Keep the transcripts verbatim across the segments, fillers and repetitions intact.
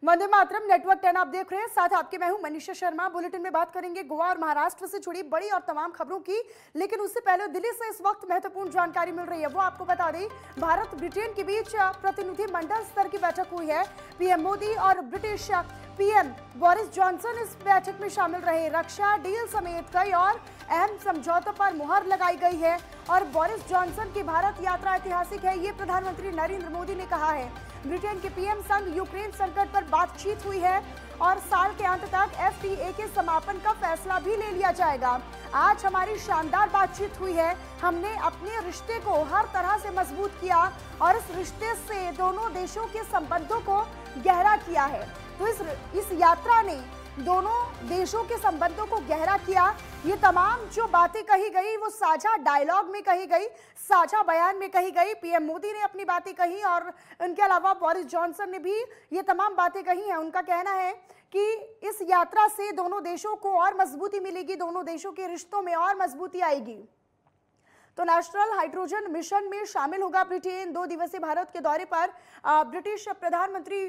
Vande Mataram. Network ten आप देख रहे हैं, साथ आपके मैं हूं मनीषा शर्मा। बुलेटिन में बात करेंगे गोवा और महाराष्ट्र से जुड़ी बड़ी और तमाम खबरों की, लेकिन उससे पहले दिल्ली से इस वक्त महत्वपूर्ण जानकारी मिल रही है, वो आपको बता दें। भारत ब्रिटेन के बीच प्रतिनिधि मंडल स्तर की बैठक हुई है। पीएम मोदी और ब्रिटिश पीएम बोरिस जॉनसन इस बैठक में शामिल रहे। रक्षा डील समेत कई और अहम समझौतों पर मुहर लगाई गई है और बोरिस जॉनसन की भारत यात्रा ऐतिहासिक है, ये प्रधानमंत्री नरेंद्र मोदी ने कहा है। ब्रिटेन के पीएम संग यूक्रेन संकट पर बातचीत हुई है और साल के अंत तक एफटीए के समापन का फैसला भी ले लिया जाएगा। आज हमारी शानदार बातचीत हुई है। हमने अपने रिश्ते को हर तरह से मजबूत किया और इस रिश्ते से दोनों देशों के संबंधों को गहरा किया है। तो इस इस यात्रा ने दोनों देशों के संबंधों को गहरा किया। ये तमाम जो बातें कही गई वो साझा डायलॉग में कही गई, साझा बयान में कही गई। पीएम मोदी ने अपनी बातें कही और इनके अलावा बोरिस जॉनसन ने भी ये तमाम बातें कही हैं। उनका कहना है कि इस यात्रा से दोनों देशों को और मजबूती मिलेगी, दोनों देशों के रिश्तों में और मजबूती आएगी। तो नेशनल हाइड्रोजन मिशन में शामिल होगा ब्रिटेन। दो दिवसीय भारत के दौरे पर ब्रिटिश प्रधानमंत्री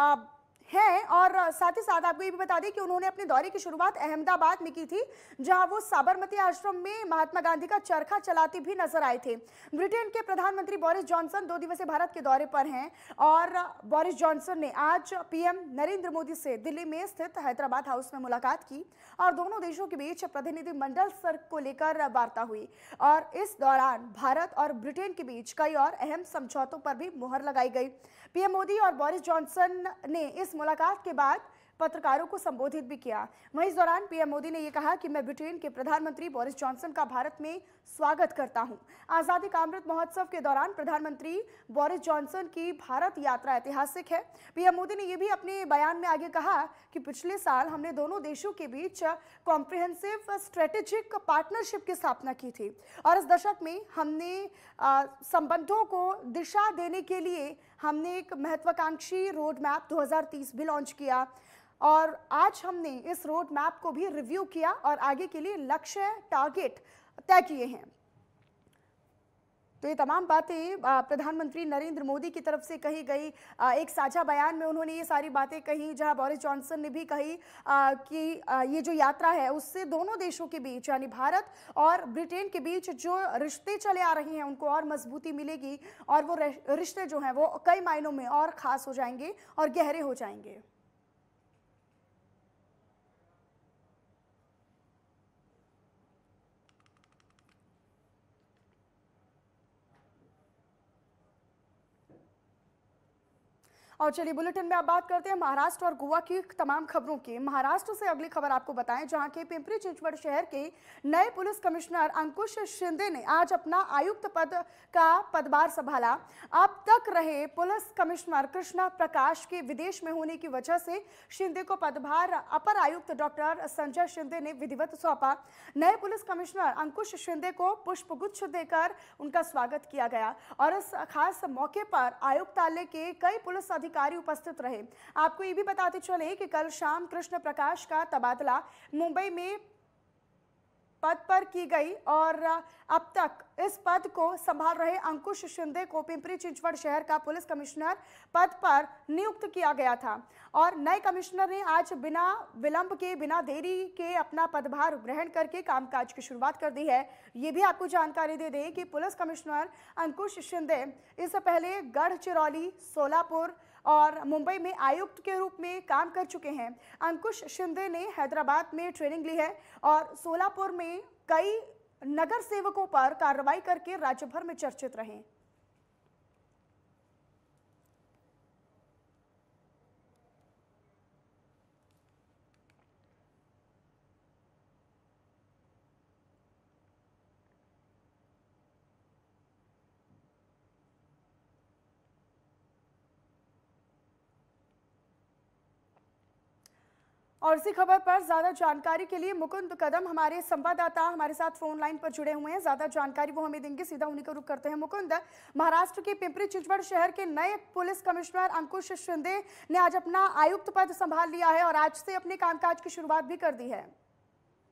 हैं और साथ ही साथ आपको ये भी बता दें कि उन्होंने अपने दौरे की शुरुआत अहमदाबाद में की थी, जहां वो साबरमती आश्रम में महात्मा गांधी का चरखा चलाते भी नजर आए थे। ब्रिटेन के प्रधानमंत्री बोरिस जॉनसन दो दिवसीय भारत के दौरे पर हैं और बोरिस जॉनसन ने आज पीएम नरेंद्र मोदी से दिल्ली में स्थित हैदराबाद हाउस में मुलाकात की और दोनों देशों के बीच प्रतिनिधि मंडल स्तर को लेकर वार्ता हुई और इस दौरान भारत और ब्रिटेन के बीच कई और अहम समझौतों पर भी मुहर लगाई गई। पीएम मोदी और बोरिस जॉनसन ने इस मुलाकात के बाद पत्रकारों को संबोधित भी किया। वहीं इस दौरान पीएम मोदी ने यह कहा कि मैं ब्रिटेन के प्रधानमंत्री बोरिस जॉनसन का भारत में स्वागत करता हूं। आजादी का अमृत महोत्सव के दौरान प्रधानमंत्री बोरिस जॉनसन की भारत यात्रा ऐतिहासिक है। पीएम मोदी ने यह भी अपने बयान में आगे कहा कि पिछले साल हमने दोनों देशों के बीच कॉम्प्रिहेंसिव स्ट्रेटेजिक पार्टनरशिप की स्थापना की थी और इस दशक में हमने संबंधों को दिशा देने के लिए हमने एक महत्वाकांक्षी रोड मैप दो हज़ार तीस भी लॉन्च किया और आज हमने इस रोड मैप को भी रिव्यू किया और आगे के लिए लक्ष्य टारगेट तय किए हैं। तो ये तमाम बातें प्रधानमंत्री नरेंद्र मोदी की तरफ से कही गई। एक साझा बयान में उन्होंने ये सारी बातें कही, जहां बोरिस जॉनसन ने भी कही कि ये जो यात्रा है उससे दोनों देशों के बीच यानी भारत और ब्रिटेन के बीच जो रिश्ते चले आ रहे हैं उनको और मजबूती मिलेगी और वो रिश्ते जो हैं वो कई मायनों में और खास हो जाएंगे और गहरे हो जाएंगे। और चलिए बुलेटिन में आप बात करते हैं महाराष्ट्र और गोवा की तमाम खबरों की। महाराष्ट्र से अगली खबर आपको बताएं, जहां के पिंपरी चिंचवड़ शहर के नए पुलिस कमिश्नर अंकुश शिंदे ने आज अपना आयुक्त पद का पदभार संभाला। अब तक रहे पुलिस कमिश्नर कृष्णा प्रकाश के विदेश में होने की वजह से शिंदे को पदभार अपर आयुक्त डॉक्टर संजय शिंदे ने विधिवत सौंपा। नए पुलिस कमिश्नर अंकुश शिंदे को पुष्पगुच्छ देकर उनका स्वागत किया गया और इस खास मौके पर आयुक्तालय के कई पुलिस अधिकारी उपस्थित रहे। आपको ये भी बताते चले कि कल शाम कृष्ण प्रकाश का तबादला मुंबई में पद पर की गई और अब तक इस पद को संभाल रहे अंकुश शिंदे को पिंपरी चिंचवड़ शहर का पुलिस कमिश्नर पद पर नियुक्त किया गया था और नए कमिश्नर ने आज बिना विलंब के, बिना देरी के अपना पदभार ग्रहण करके कामकाज की शुरुआत कर दी है। ये भी आपको जानकारी दे दें कि पुलिस कमिश्नर अंकुश शिंदे इससे पहले गढ़चिरौली, सोलापुर और मुंबई में आयुक्त के रूप में काम कर चुके हैं। अंकुश शिंदे ने हैदराबाद में ट्रेनिंग ली है और सोलापुर में कई नगर सेवकों पर कार्रवाई करके राज्य भर में चर्चित रहे। और इसी खबर पर ज्यादा जानकारी के लिए मुकुंद कदम हमारे संवाददाता हमारे साथ फोन लाइन पर जुड़े हुए हैं। ज्यादा जानकारी वो हमें देंगे, सीधा उन्हीं का रुख करते हैं। मुकुंद, महाराष्ट्र के पिंपरी चिंचवड़ शहर के नए पुलिस कमिश्नर अंकुश शिंदे ने आज अपना आयुक्त पद संभाल लिया है और आज से अपने कामकाज की शुरुआत भी कर दी है।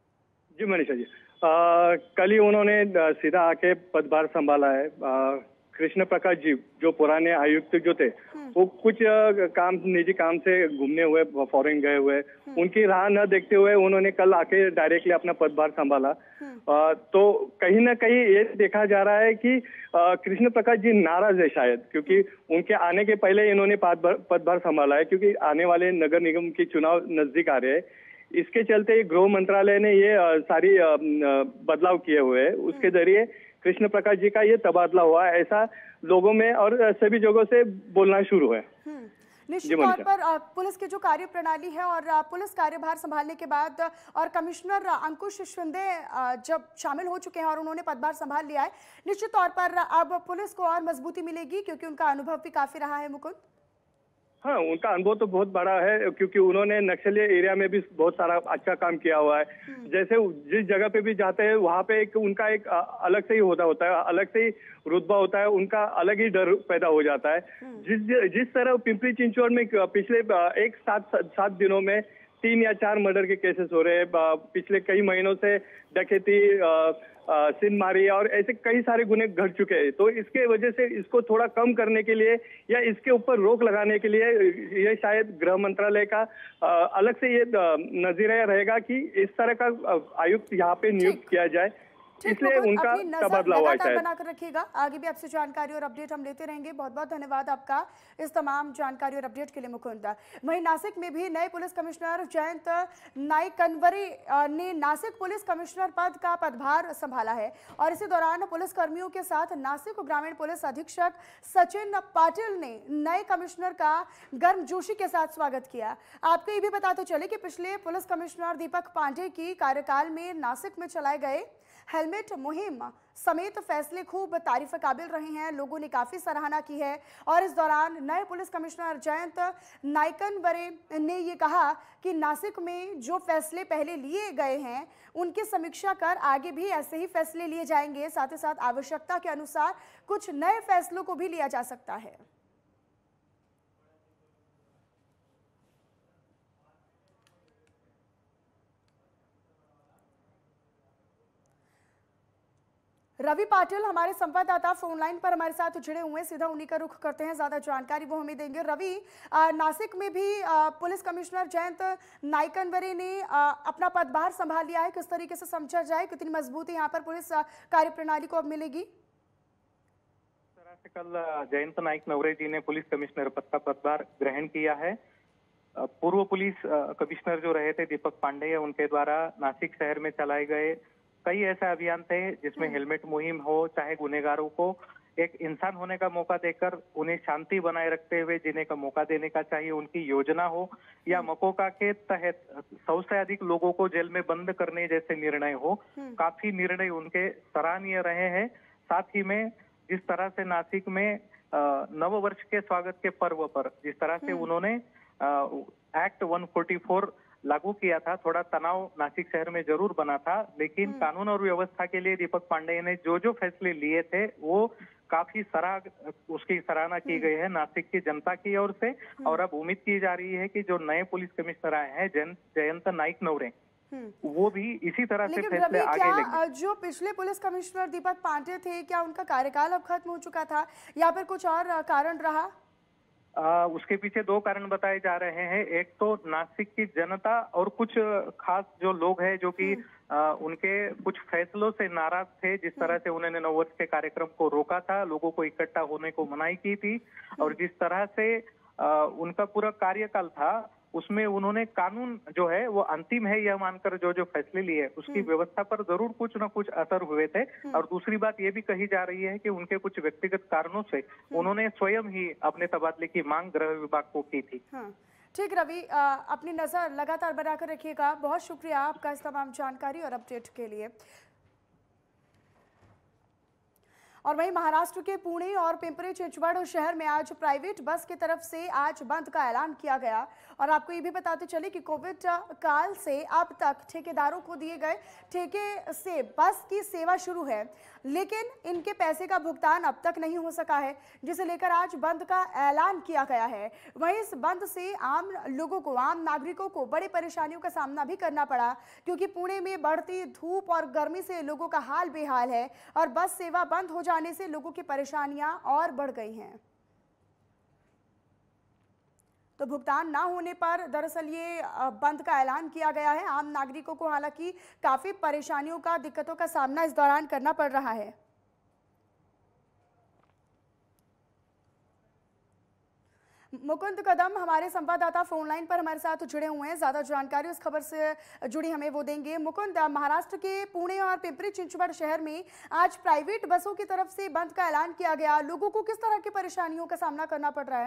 जी मनीषा जी, आ, कल ही उन्होंने सीधा आके पदभार संभाला है। आ, कृष्ण प्रकाश जी जो पुराने आयुक्त जो थे, वो कुछ अ, काम निजी काम से घूमने हुए, फॉरेन गए हुए, उनकी राह न देखते हुए उन्होंने कल आके डायरेक्टली अपना पदभार संभाला। अ, तो कहीं ना कहीं ये देखा जा रहा है कि अ, कृष्ण प्रकाश जी नाराज है शायद, क्योंकि उनके आने के पहले इन्होंने पदभार पदभार संभाला है, क्योंकि आने वाले नगर निगम के चुनाव नजदीक आ रहे हैं। इसके चलते गृह मंत्रालय ने ये अ, सारी अ, अ, बदलाव किए हुए हैं। उसके जरिए कृष्ण प्रकाश जी का ये तबादला हुआ है, ऐसा लोगों में और सभी जगहों से बोलना शुरू है। हम्म, निश्चित तौर पर अ, पुलिस की जो कार्य प्रणाली है और अ, पुलिस कार्यभार संभालने के बाद अ, और कमिश्नर अ, अंकुश शिंदे अ, जब शामिल हो चुके हैं और उन्होंने पदभार संभाल लिया है, निश्चित तौर पर अब पुलिस को और मजबूती मिलेगी क्योंकि उनका अनुभव भी काफी रहा है। मुकुंद, हाँ, उनका अनुभव तो बहुत बड़ा है, क्योंकि उन्होंने नक्सली एरिया में भी बहुत सारा अच्छा काम किया हुआ है। जैसे जिस जगह पे भी जाते हैं वहाँ पे एक उनका एक अ, अलग से ही होता होता है, अलग से ही रुतबा होता है, उनका अलग ही डर पैदा हो जाता है। जिस जिस तरह पिंपरी चिंचवड में पिछले अ, एक सात सात दिनों में तीन या चार मर्डर के केसेस हो रहे हैं, अ, पिछले कई महीनों से डकैती, सिनमारी और ऐसे कई सारे गुने घट चुके हैं। तो इसके वजह से इसको थोड़ा कम करने के लिए या इसके ऊपर रोक लगाने के लिए ये शायद गृह मंत्रालय का अ, अलग से ये अ, नजरिया रहेगा कि इस तरह का अ, आयुक्त यहाँ पे नियुक्त किया जाए, इसलिए उनका तबादला हुआ है शायद। बनाकर रखिएगा, आगे भी आपसे जानकारी और अपडेट हम लेते रहेंगे। बहुत बहुत धन्यवाद आपका इस तमाम जानकारी और अपडेट के लिए मुकुंद। वहीं नासिक में भी नए पुलिस कमिश्नर जयंत नाइकनवरे ने नासिक पुलिस कमिश्नर पद का पदभार संभाला है और इसी दौरान पुलिस कर्मियों के साथ नासिक ग्रामीण पुलिस अधीक्षक सचिन पाटिल ने नए कमिश्नर का गर्मजोशी के साथ स्वागत किया। आपको ये भी बताते चले कि पिछले पुलिस कमिश्नर दीपक पांडे की कार्यकाल में नासिक में चलाए गए हेलमेट मुहिम समेत फैसले खूब तारीफ काबिल रहे हैं। लोगों ने काफी सराहना की है और इस दौरान नए पुलिस कमिश्नर जयंत नाइकनवरे ने ये कहा कि नासिक में जो फैसले पहले लिए गए हैं उनकी समीक्षा कर आगे भी ऐसे ही फैसले लिए जाएंगे। साथ ही साथ आवश्यकता के अनुसार कुछ नए फैसलों को भी लिया जा सकता है। रवि पाटिल हमारे संवाददाता फोन लाइन पर हमारे साथ जुड़े हुए हैं, सीधा उन्हीं का रुख करते हैं, ज्यादा जानकारी वो हमें देंगे। रवि, आ, नासिक में भी आ, पुलिस कमिश्नर जयंत नाइकनवरे ने आ, अपना पदभार संभाल लिया है, किस तरीके से समझा जाए, कितनी मजबूती यहाँ पर पुलिस कार्यप्रणाली को अब मिलेगी? तरह से कल जयंत नाइकनवरे जी ने पुलिस कमिश्नर पद का पदभार ग्रहण किया है। पूर्व पुलिस कमिश्नर जो रहे थे दीपक पांडे, उनके द्वारा नासिक शहर में चलाए गए कई ऐसे अभियान थे जिसमें हेलमेट मुहिम हो, चाहे गुनहगारों को एक इंसान होने का मौका देकर उन्हें शांति बनाए रखते हुए जीने का मौका देने का चाहिए, उनकी योजना हो, या मकोका के तहत सौ से अधिक लोगों को जेल में बंद करने जैसे निर्णय हो। काफी निर्णय उनके सराहनीय रहे हैं। साथ ही में जिस तरह से नासिक में नव वर्ष के स्वागत के पर्व पर जिस तरह से उन्होंने एक्ट एक सौ चौवालीस लागू किया था, थोड़ा तनाव नासिक शहर में जरूर बना था, लेकिन कानून और व्यवस्था के लिए दीपक पांडे ने जो जो फैसले लिए थे वो काफी सराह उसकी सराहना की गई है नासिक की जनता की ओर से। और अब उम्मीद की जा रही है कि जो नए पुलिस कमिश्नर आए हैं जयंत नाइकनवरे, वो भी इसी तरह से फैसले आगे लेंगे। जो पिछले पुलिस कमिश्नर दीपक पांडे थे, क्या उनका कार्यकाल अब खत्म हो चुका था या फिर कुछ और कारण रहा? आ, उसके पीछे दो कारण बताए जा रहे हैं। एक तो नासिक की जनता और कुछ खास जो लोग हैं जो कि उनके कुछ फैसलों से नाराज थे, जिस तरह से उन्होंने नववर्ष के कार्यक्रम को रोका था, लोगों को इकट्ठा होने को मनाही की थी, और जिस तरह से आ, उनका पूरा कार्यकाल था उसमें उन्होंने कानून जो है वो अंतिम है यह मानकर जो जो फैसले लिए उसकी व्यवस्था पर जरूर कुछ न कुछ असर हुए थे। और दूसरी बात ये भी कही जा रही है कि उनके कुछ व्यक्तिगत कारणों से उन्होंने स्वयं ही अपने तबादले की मांग गृह विभाग को की थी। हाँ। ठीक रवि, अपनी नजर लगातार बनाकर रखिएगा। बहुत शुक्रिया आपका इस तमाम जानकारी और अपडेट के लिए। और वहीं महाराष्ट्र के पुणे और पिंपरी चिंचवड शहर में आज प्राइवेट बस की तरफ से आज बंद का ऐलान किया गया। और आपको ये भी बताते चले कि कोविड काल से अब तक ठेकेदारों को दिए गए ठेके से बस की सेवा शुरू है, लेकिन इनके पैसे का भुगतान अब तक नहीं हो सका है, जिसे लेकर आज बंद का ऐलान किया गया है। वहीं इस बंद से आम लोगों को, आम नागरिकों को बड़ी परेशानियों का सामना भी करना पड़ा, क्योंकि पुणे में बढ़ती धूप और गर्मी से लोगों का हाल बेहाल है और बस सेवा बंद हो जाने से लोगों की परेशानियां और बढ़ गई हैं। तो भुगतान ना होने पर दरअसल ये बंद का ऐलान किया गया है। आम नागरिकों को हालांकि काफी परेशानियों का, दिक्कतों का सामना इस दौरान करना पड़ रहा है। मुकुंद कदम हमारे संवाददाता फोन लाइन पर हमारे साथ जुड़े हुए हैं, ज्यादा जानकारी उस खबर से जुड़ी हमें वो देंगे। मुकुंद, महाराष्ट्र के पुणे और पिंपरी चिंचवड शहर में आज प्राइवेट बसों की तरफ से बंद का ऐलान किया गया, लोगों को किस तरह की परेशानियों का सामना करना पड़ रहा है?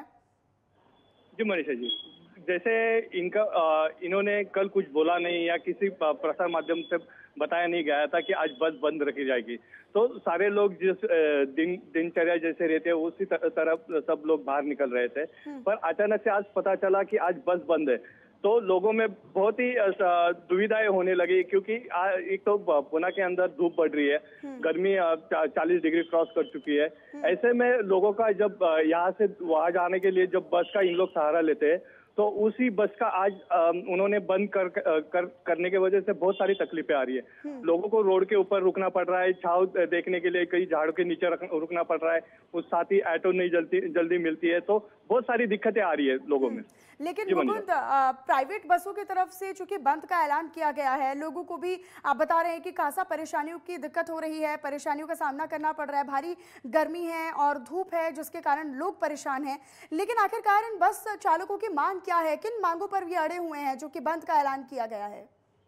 जी मनीषा जी, जैसे इनका इन्होंने कल कुछ बोला नहीं या किसी प्रसार माध्यम से बताया नहीं गया था कि आज बस बंद रखी जाएगी, तो सारे लोग जिस दिन दिनचर्या जैसे रहते हैं उसी तरफ सब लोग बाहर निकल रहे थे। पर अचानक से आज पता चला कि आज बस बंद है, तो लोगों में बहुत ही दुविधाएं होने लगी, क्योंकि एक तो पुणे के अंदर धूप बढ़ रही है, गर्मी चालीस डिग्री क्रॉस कर चुकी है। ऐसे में लोगों का जब यहाँ से वहां जाने के लिए जब बस का इन लोग सहारा लेते हैं, तो उसी बस का आज उन्होंने बंद कर, कर करने की वजह से बहुत सारी तकलीफें आ रही है। लोगों को रोड के ऊपर रुकना पड़ रहा है, छाव देखने के लिए कई झाड़ों के नीचे रुकना पड़ रहा है, उस साथ ही ऑटो नहीं जल्दी जल्दी मिलती है, तो बहुत सारी दिक्कतें आ रही है लोगों में। लेकिन मुकुंद, प्राइवेट बसों की तरफ से चूंकि बंद का ऐलान किया गया है, लोगों को भी आप बता रहे हैं कि खासा परेशानियों की दिक्कत हो रही है, परेशानियों का सामना करना पड़ रहा है, भारी गर्मी है और धूप है जिसके कारण लोग परेशान हैं। लेकिन आखिरकार इन बस चालकों की मांग क्या है, किन मांगों पर भी अड़े हुए हैं जो कि बंद का ऐलान किया गया है?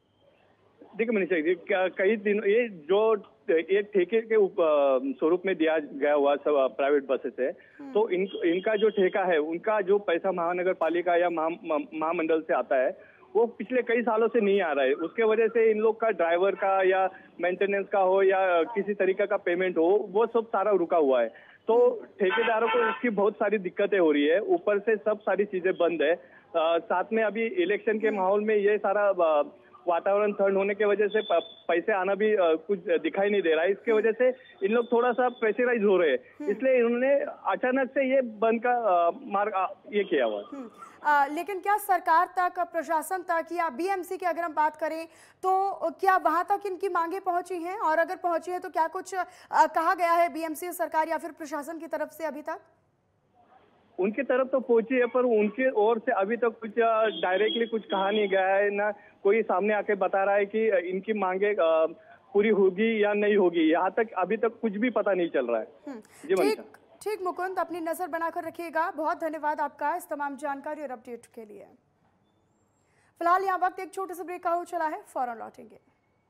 देखिए मनीषा जी, कई दिन ये जो एक ठेके के स्वरूप में दिया गया हुआ सब प्राइवेट बसेस है, तो इन इनका जो ठेका है, उनका जो पैसा महानगर पालिका या महामंडल से आता है, वो पिछले कई सालों से नहीं आ रहा है। उसके वजह से इन लोग का ड्राइवर का या मेंटेनेंस का हो या किसी तरीके का पेमेंट हो, वो सब सारा रुका हुआ है। तो ठेकेदारों को इसकी बहुत सारी दिक्कतें हो रही है, ऊपर से सब सारी चीजें बंद है। आ, साथ में अभी इलेक्शन के माहौल में ये सारा वातावरण ठंड होने की वजह से पैसे आना भी कुछ दिखाई नहीं दे रहा है। इसके वजह से इन लोग थोड़ा सा प्रेशराइज हो रहे हैं, इसलिए इन्होंने अचानक से ये बंद का मार्ग ये किया हुआ है। आ, लेकिन क्या सरकार तक, प्रशासन तक या बीएमसी की अगर हम बात करें तो क्या वहां तक इनकी मांगे पहुंची हैं, और अगर पहुंची है तो क्या कुछ आ, कहा गया है बीएमसी, सरकार या फिर प्रशासन की तरफ से अभी तक? उनकी तरफ तो पहुंची है, पर उनकी ओर से अभी तक कुछ डायरेक्टली कुछ कहा नहीं गया है, ना कोई सामने आके बता रहा है कि इनकी मांगे पूरी होगी या नहीं होगी। यहाँ तक अभी तक कुछ भी पता नहीं चल रहा है। जी मनीषा। ठीक मुकुंद, अपनी नजर बनाकर रखिएगा। बहुत धन्यवाद आपका इस तमाम जानकारी और अपडेट के लिए। फिलहाल यहाँ वक्त एक छोटे से ब्रेक का हो चला है, फौरन लौटेंगे।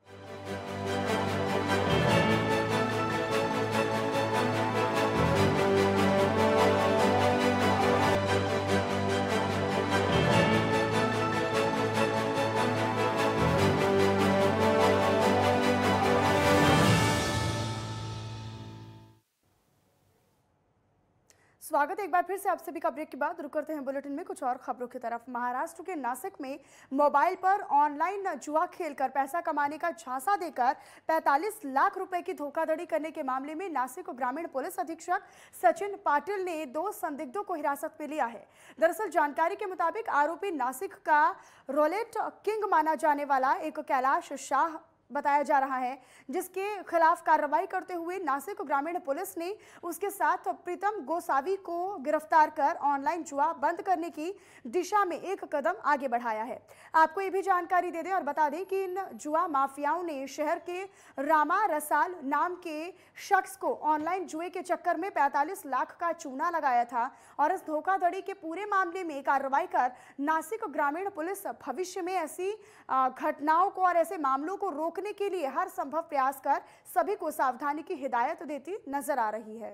स्वागत है एक बार फिर से आप सभी का ब्रेक के बाद। रुक करते हैं बुलेटिन में कुछ और खबरों की तरफ। महाराष्ट्र के नासिक में मोबाइल पर ऑनलाइन जुआ खेलकर पैसा कमाने का झांसा देकर पैंतालीस लाख रुपए की धोखाधड़ी करने के मामले में नासिक ग्रामीण पुलिस अधीक्षक सचिन पाटिल ने दो संदिग्धों को हिरासत में लिया है। दरअसल जानकारी के मुताबिक आरोपी नासिक का रोलेट किंग माना जाने वाला एक कैलाश शाह बताया जा रहा है, जिसके खिलाफ कार्रवाई करते हुए नासिक ग्रामीण पुलिस ने उसके साथ प्रीतम गोसावी को गिरफ्तार कर ऑनलाइन जुआ बंद करने की दिशा में एक कदम आगे बढ़ाया है। आपको ये भी जानकारी दे दें और बता दें कि इन जुआ माफियाओं ने शहर के रामा रसाल नाम के शख्स को ऑनलाइन जुए के चक्कर में पैंतालीस लाख का चूना लगाया था और इस धोखाधड़ी के पूरे मामले में कार्रवाई कर नासिक ग्रामीण पुलिस भविष्य में ऐसी घटनाओं को और ऐसे मामलों को रोकने के लिए हर संभव प्रयास कर सभी को सावधानी की हिदायत देती नजर आ रही है।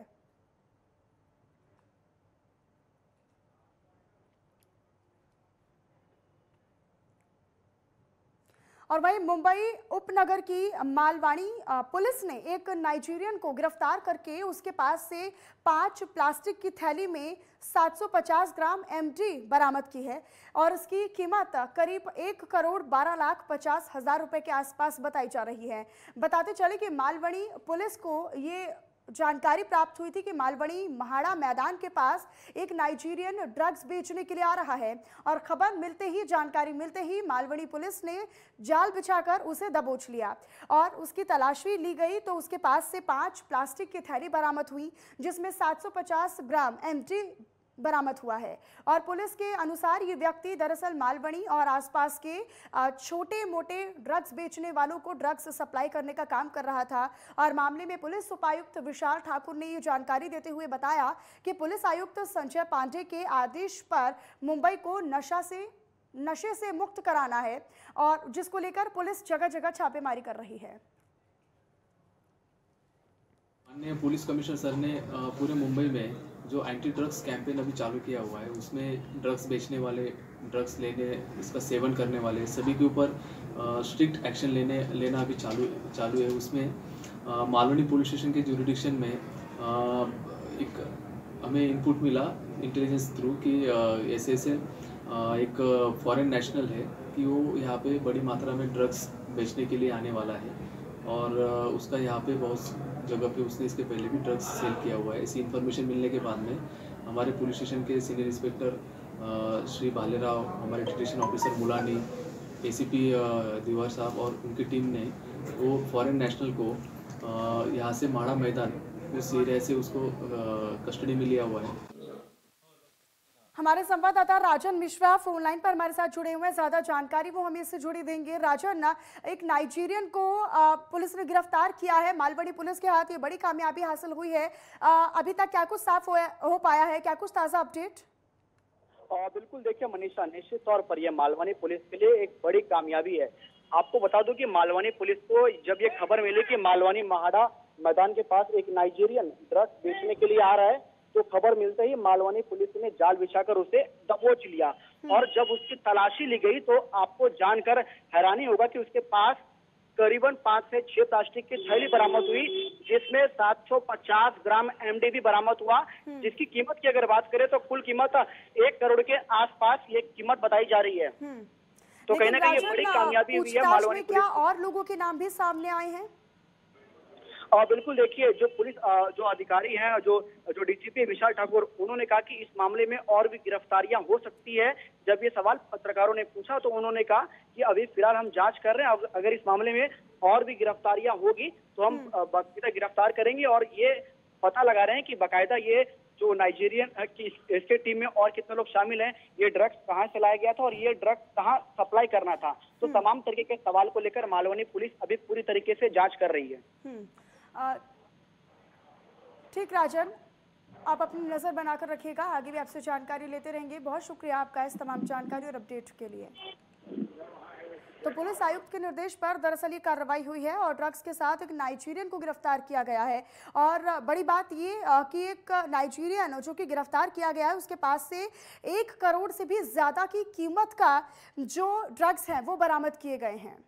और वहीं मुंबई उपनगर की मालवाणी पुलिस ने एक नाइजीरियन को गिरफ्तार करके उसके पास से पांच प्लास्टिक की थैली में सात सौ पचास ग्राम एमडी बरामद की है और इसकी कीमत करीब एक करोड़ बारह लाख पचास हजार रुपए के आसपास बताई जा रही है। बताते चले कि मालवाणी पुलिस को ये जानकारी प्राप्त हुई थी कि मालवणी महाड़ा मैदान के पास एक नाइजीरियन ड्रग्स बेचने के लिए आ रहा है और खबर मिलते ही जानकारी मिलते ही मालवणी पुलिस ने जाल बिछाकर उसे दबोच लिया और उसकी तलाशी ली गई तो उसके पास से पांच प्लास्टिक की थैली बरामद हुई जिसमें सात सौ पचास ग्राम एमडी बरामद हुआ है और पुलिस के अनुसार ये व्यक्ति दरअसल मालवणी और आसपास के छोटे मोटे ड्रग्स बेचने वालों को ड्रग्स सप्लाई करने का काम कर रहा था। और मामले में पुलिस उपायुक्त विशाल ठाकुर ने ये जानकारी देते हुए बताया कि पुलिस आयुक्त संजय पांडे के आदेश पर मुंबई को नशा से नशे से मुक्त कराना है और जिसको लेकर पुलिस जगह जगह छापेमारी कर रही है। माननीय पुलिस कमिश्नर सर ने पूरे मुंबई में जो एंटी ड्रग्स कैंपेन अभी चालू किया हुआ है उसमें ड्रग्स बेचने वाले, ड्रग्स लेने, इसका सेवन करने वाले सभी के ऊपर स्ट्रिक्ट एक्शन लेने लेना अभी चालू चालू है। उसमें मालवणी पुलिस स्टेशन के ज्यूरिडिक्शन में आ, एक हमें इनपुट मिला इंटेलिजेंस थ्रू कि ऐसे ऐसे एक फॉरेन नेशनल है कि वो यहाँ पे बड़ी मात्रा में ड्रग्स बेचने के लिए आने वाला है और उसका यहाँ पे बहुत जगह पे उसने इसके पहले भी ड्रग्स सेल किया हुआ है। इसी इन्फॉर्मेशन मिलने के बाद में हमारे पुलिस स्टेशन के सीनियर इंस्पेक्टर श्री भालेराव, हमारे डिटेक्शन ऑफिसर मुलानी, एसीपी दीवार साहब और उनकी टीम ने वो फॉरेन नेशनल को यहाँ से माड़ा मैदान उस एरिया से उसको कस्टडी में लिया हुआ है। हमारे संवाददाता राजन मिश्रा फोन लाइन पर हमारे साथ जुड़े हुए हैं, ज्यादा जानकारी वो हमें इससे जुड़ी देंगे। राजन, एक नाइजीरियन को आ, पुलिस ने गिरफ्तार किया है, मालवणी पुलिस के हाथ ये बड़ी कामयाबी हासिल हुई है। आ, अभी तक क्या कुछ साफ हो, हो पाया है, क्या कुछ ताजा अपडेट? बिल्कुल, देखिए मनीषा, निश्चित तौर पर यह मालवणी पुलिस के लिए एक बड़ी कामयाबी है। आपको बता दूं कि मालवणी पुलिस को जब ये खबर मिली कि मालवणी महाड़ा मैदान के पास एक नाइजीरियन ड्रग्स बेचने के लिए आ रहा है तो खबर मिलते ही मालवणी पुलिस ने जाल बिछाकर उसे दबोच लिया और जब उसकी तलाशी ली गई तो आपको जानकर हैरानी होगा कि उसके पास करीबन पांच से छह प्लास्टिक की थैली बरामद हुई जिसमें सात सौ पचास ग्राम एमडीबी बरामद हुआ, जिसकी कीमत की अगर बात करें तो कुल कीमत एक करोड़ के आसपास ये कीमत बताई जा रही है। तो कहीं ना कहीं ये बड़ी कामयाबी हुई है मालवणी पुलिस। क्या और लोगों के नाम भी सामने आए हैं? और बिल्कुल, देखिए जो पुलिस जो अधिकारी हैं, जो जो डीजीपी विशाल ठाकुर, उन्होंने कहा कि इस मामले में और भी गिरफ्तारियां हो सकती है। जब ये सवाल पत्रकारों ने पूछा तो उन्होंने कहा कि अभी फिलहाल हम जांच कर रहे हैं, अगर इस मामले में और भी गिरफ्तारियां होगी तो हम बाकायदा गिरफ्तार करेंगे और ये पता लगा रहे हैं कि बाकायदा ये जो नाइजीरियन की इसके टीम में और कितने लोग शामिल हैं, ये ड्रग्स कहाँ से लाया गया था और ये ड्रग्स कहाँ सप्लाई करना था। तो तमाम तरीके के सवाल को लेकर मालवणी पुलिस अभी पूरी तरीके से जांच कर रही है। ठीक राजन, आप अपनी नजर बनाकर रखिएगा, आगे भी आपसे जानकारी लेते रहेंगे। बहुत शुक्रिया आपका इस तमाम जानकारी और अपडेट के लिए। तो पुलिस आयुक्त के निर्देश पर दरअसल ये कार्रवाई हुई है और ड्रग्स के साथ एक नाइजीरियन को गिरफ्तार किया गया है और बड़ी बात ये कि एक नाइजीरियन जो कि गिरफ्तार किया गया है उसके पास से एक करोड़ से भी ज्यादा की कीमत का जो ड्रग्स हैं वो बरामद किए गए हैं।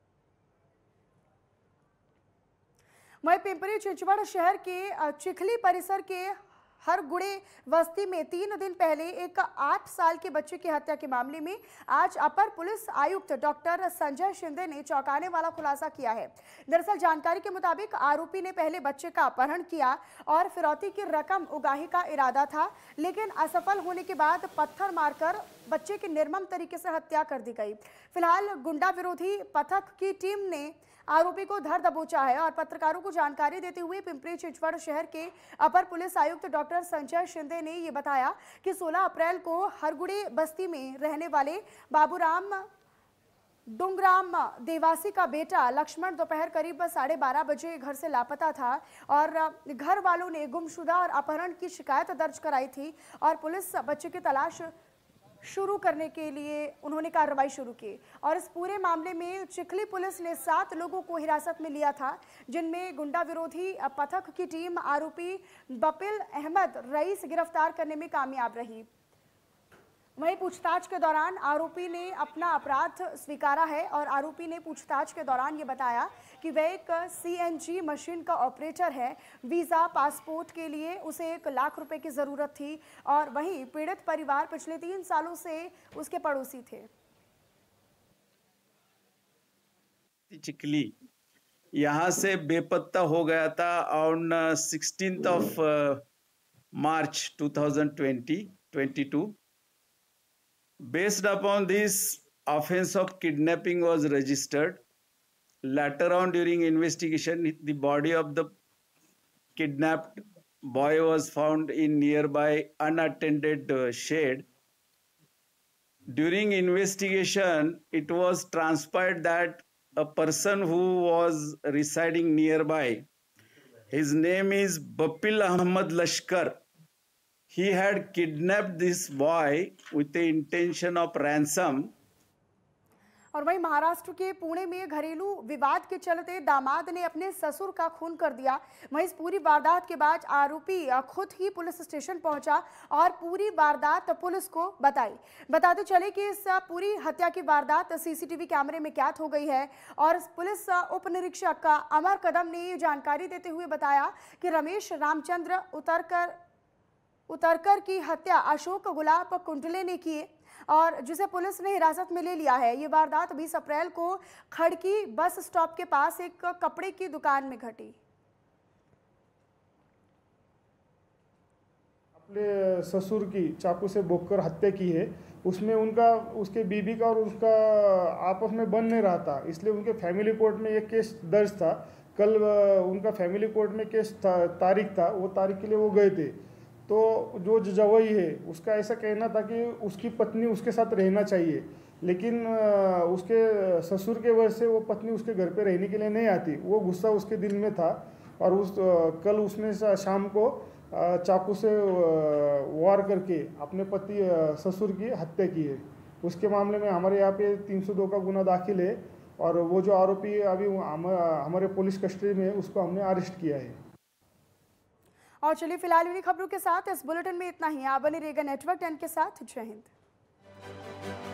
वहीं पिंपरी चिंचवड़ शहर के चिखली परिसर के हरगुड़े बस्ती में तीन दिन पहले एक आठ साल के बच्चे की हत्या के मामले में आज अपर पुलिस आयुक्त डॉक्टर संजय शिंदे ने चौंकाने वाला खुलासा किया है। दरअसल जानकारी के मुताबिक आरोपी ने पहले बच्चे का अपहरण किया और फिरौती की रकम उगाही का इरादा था, लेकिन असफल होने के बाद पत्थर मारकर बच्चे की निर्मम तरीके से हत्या कर दी गई। फिलहाल गुंडा विरोधी पथक की टीम ने आरोपी को धर दबोचा है और पत्रकारों को जानकारी देते हुए पिंपरी चिंचवड़ शहर के अपर पुलिस आयुक्त डॉक्टर संजय शिंदे ने ये बताया कि सोलह अप्रैल को हरगुड़े बस्ती में रहने वाले बाबूराम डुंगराम देवासी का बेटा लक्ष्मण दोपहर करीब साढ़े बारह बजे घर से लापता था और घर वालों ने गुमशुदा और अपहरण की शिकायत दर्ज कराई थी और पुलिस बच्चे की तलाश शुरू करने के लिए उन्होंने कार्रवाई शुरू की और इस पूरे मामले में चिखली पुलिस ने सात लोगों को हिरासत में लिया था, जिनमें गुंडा विरोधी पथक की टीम आरोपी बपिल अहमद रईस गिरफ्तार करने में कामयाब रही। वहीं पूछताछ के दौरान आरोपी ने अपना अपराध स्वीकारा है और आरोपी ने पूछताछ के दौरान ये बताया कि वह एक सीएनजी मशीन का ऑपरेटर है। वीज़ा पासपोर्ट के लिए उसे एक लाख रुपए की ज़रूरत थी और वहीं पीड़ित परिवार पिछले तीन सालों से उसके पड़ोसी थे। चिखली यहाँ से बेपत्ता हो गया था on sixteenth of March two thousand twenty twenty two. Based upon this, offense of kidnapping was registered. Later on, during investigation, the body of the kidnapped boy was found in nearby unattended uh, shed. During investigation, it was transpired that a person who was residing nearby, his name is Bapil Ahmad Lashkar. He had kidnapped this boy with the intention of ransom. और वहीं महाराष्ट्र के पुणे में घरेलू विवाद के चलते दामाद ने अपने ससुर का खून कर दिया। वहीं इस पूरी वारदात के बाद आरोपी खुद ही पुलिस स्टेशन पहुंचा और पूरी वारदात पुलिस को बताई। बताते चले कि इस पूरी हत्या की वारदात सीसीटीवी कैमरे में कैद हो गई है और पुलिस उप निरीक्षक अमर कदम ने ये जानकारी देते हुए बताया कि रमेश रामचंद्र उतरकर उतरकर की हत्या अशोक गुलाब कुंडले ने की और जिसे पुलिस ने हिरासत में ले लिया है। ये वारदात बीस अप्रैल को खड़की बस स्टॉप के पास एक कपड़े की दुकान में घटी। अपने ससुर की चाकू से भोंककर हत्या की है। उसमें उनका उसके बीबी का और उसका आपस में बन नहीं रहा था, इसलिए उनके फैमिली कोर्ट में एक केस दर्ज था। कल उनका फैमिली कोर्ट में केस तारीख था, वो तारीख के लिए वो गए थे। तो जो जवई है उसका ऐसा कहना था कि उसकी पत्नी उसके साथ रहना चाहिए, लेकिन उसके ससुर के वजह से वो पत्नी उसके घर पे रहने के लिए नहीं आती। वो गुस्सा उसके दिल में था और उस कल उसने शाम को चाकू से वार करके अपने पति ससुर की हत्या की है। उसके मामले में हमारे यहाँ पे तीन सौ दो का गुना दाखिल है और वो जो आरोपी अभी हमारे पुलिस कस्टडी में है उसको हमने अरेस्ट किया है। और चलिए फिलहाल इन्हीं खबरों के साथ इस बुलेटिन में इतना ही। आप बने रहिएगा नेटवर्क टेन के साथ। जय हिंद।